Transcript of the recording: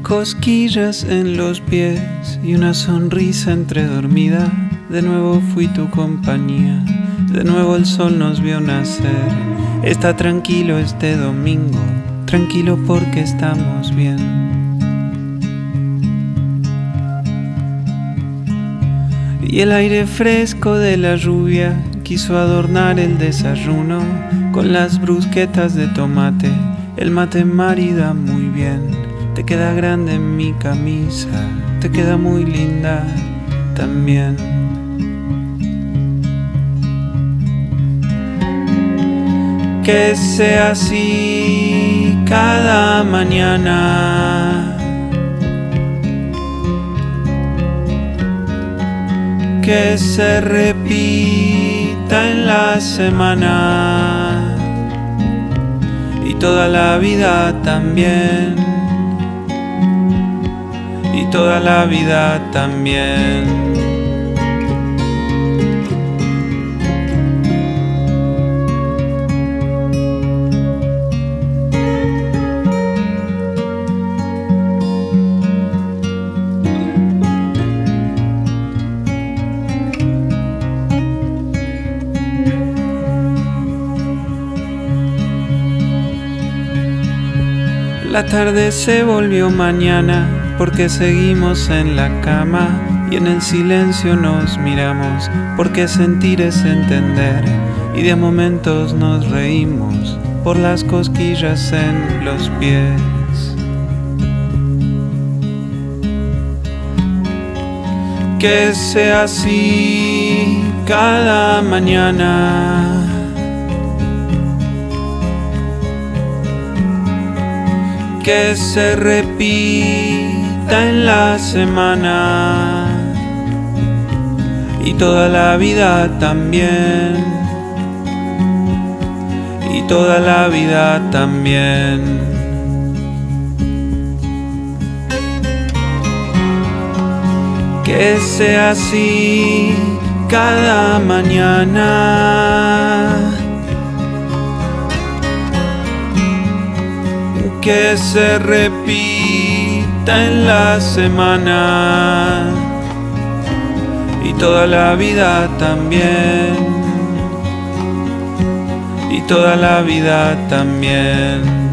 Cosquillas en los pies y una sonrisa entredormida. De nuevo fui tu compañía, de nuevo el sol nos vio nacer. Está tranquilo este domingo, tranquilo porque estamos bien. Y el aire fresco de la lluvia quiso adornar el desayuno con las brusquetas de tomate. El mate marida muy bien. Te queda grande en mi camisa, te queda muy linda también. Que sea así cada mañana, que se repita en la semana y toda la vida también. Y toda la vida también. La tarde se volvió mañana porque seguimos en la cama y en el silencio nos miramos, porque sentir es entender y de momentos nos reímos por las cosquillas en los pies. Que sea así cada mañana, que se repita en la semana y toda la vida también. Y toda la vida también. Que sea así cada mañana, que se repita en la semana y toda la vida también. Y toda la vida también.